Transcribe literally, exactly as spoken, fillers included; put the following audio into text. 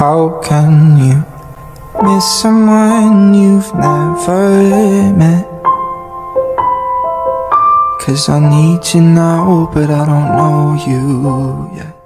How can you miss someone you've never met? 'Cause I need you now, but I don't know you yet.